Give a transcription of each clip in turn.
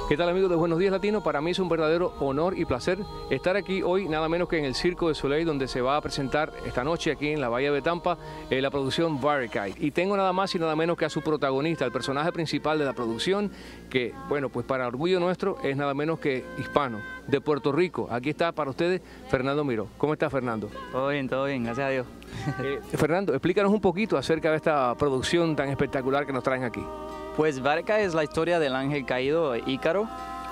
¿Qué tal, amigos de Buenos Días Latino? Para mí es un verdadero honor y placer estar aquí hoy, nada menos que en el Circo de Soleil, donde se va a presentar esta noche aquí en la Bahía de Tampa la producción Barricade. Y tengo nada más y nada menos que a su protagonista, el personaje principal de la producción, que, bueno, pues para orgullo nuestro es nada menos que hispano, de Puerto Rico. Aquí está para ustedes Fernando Miró. ¿Cómo está, Fernando? Todo bien, gracias a Dios. Fernando, explícanos un poquito acerca de esta producción tan espectacular que nos traen aquí. Pues Barricade es la historia del ángel caído Ícaro.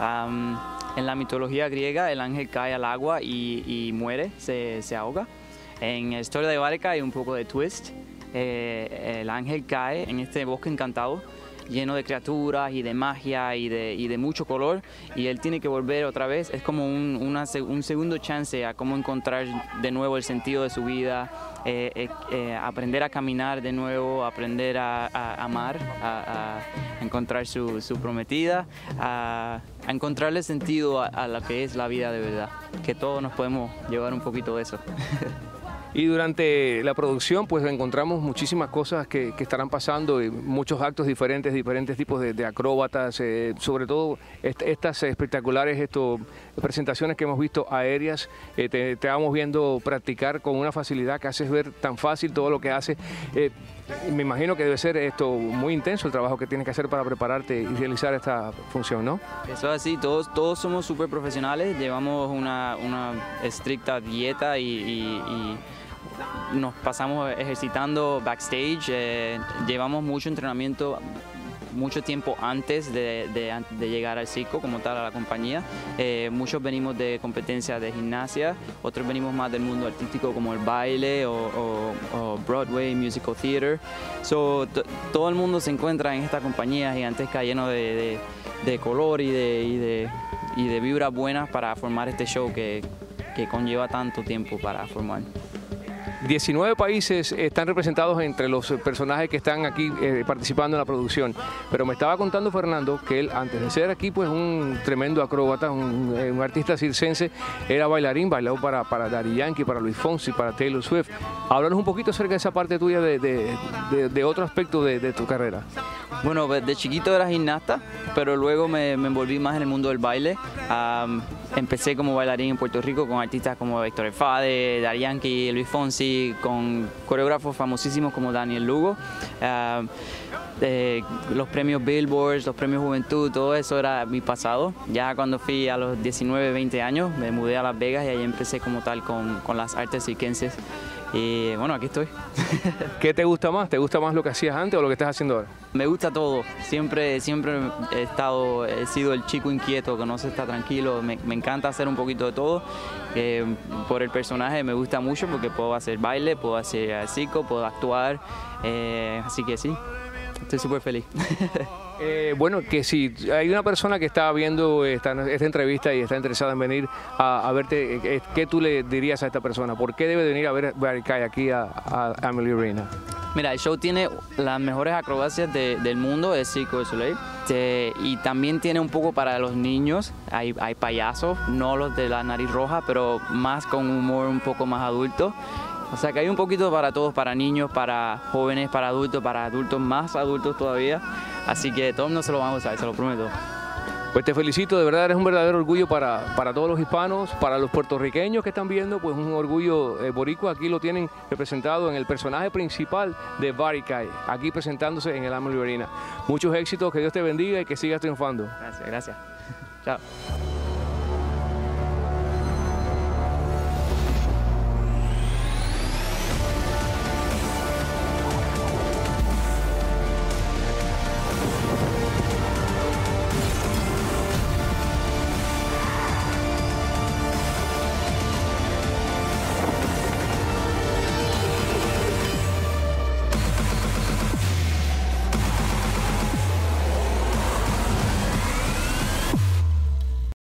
En la mitología griega el ángel cae al agua y muere, se ahoga. En la historia de Barricade hay un poco de twist. El ángel cae en este bosque encantado, lleno de criaturas y de magia y de mucho color, y él tiene que volver otra vez. Es como un segundo chance a cómo encontrar de nuevo el sentido de su vida, aprender a caminar de nuevo, aprender a amar, a encontrar su prometida, a encontrarle sentido a lo que es la vida de verdad, que todos nos podemos llevar un poquito de eso. Y durante la producción pues encontramos muchísimas cosas que estarán pasando, y muchos actos diferentes tipos de acróbatas, sobre todo estas espectaculares presentaciones que hemos visto aéreas. Te vamos viendo practicar con una facilidad que haces ver tan fácil todo lo que hace. Me imagino que debe ser esto muy intenso el trabajo que tienes que hacer para prepararte y realizar esta función, ¿no? Eso es así, todos somos súper profesionales, llevamos una estricta dieta y nos pasamos ejercitando backstage, llevamos mucho entrenamiento, mucho tiempo antes de llegar al circo como tal, a la compañía. Muchos venimos de competencias de gimnasia, otros venimos más del mundo artístico como el baile o Broadway, musical theater. Todo el mundo se encuentra en esta compañía gigantesca, lleno de color y de vibras buenas para formar este show que conlleva tanto tiempo para formar. 19 países están representados entre los personajes que están aquí participando en la producción, pero me estaba contando Fernando que él, antes de ser aquí pues un tremendo acróbata, un artista circense, era bailarín, bailó para Daddy Yankee, para Luis Fonsi, para Taylor Swift. Háblanos un poquito acerca de esa parte tuya de otro aspecto de tu carrera. Bueno, de chiquito era gimnasta, pero luego me envolví más en el mundo del baile. Empecé como bailarín en Puerto Rico con artistas como Héctor El Father, Daddy Yankee, Luis Fonsi, con coreógrafos famosísimos como Daniel Lugo. Los premios Billboard, los premios Juventud, todo eso era mi pasado. Ya cuando fui a los 19, 20 años me mudé a Las Vegas y ahí empecé como tal con las artes circenses. Y bueno, aquí estoy. ¿Qué te gusta más? ¿Te gusta más lo que hacías antes o lo que estás haciendo ahora? Me gusta todo. Siempre he sido el chico inquieto que no se está tranquilo. Me encanta hacer un poquito de todo. Por el personaje me gusta mucho porque puedo hacer baile, puedo hacer circo, puedo actuar. Así que sí, estoy súper feliz. Bueno, que si hay una persona que está viendo esta entrevista y está interesada en venir a verte, ¿qué tú le dirías a esta persona? ¿Por qué debe venir a ver Barricade aquí a Amalie Arena? Mira, el show tiene las mejores acrobacias del mundo, es Circo de Soleil, y también tiene un poco para los niños. Hay payasos, no los de la nariz roja, pero más con humor un poco más adulto. O sea que hay un poquito para todos, para niños, para jóvenes, para adultos más adultos todavía. Así que todos no se lo vamos a usar, se lo prometo. Pues te felicito, de verdad eres un verdadero orgullo para todos los hispanos, para los puertorriqueños que están viendo, pues un orgullo boricua. Aquí lo tienen representado en el personaje principal de Barricade, aquí presentándose en el Amalie Arena. Muchos éxitos, que Dios te bendiga y que sigas triunfando. Gracias. Chao.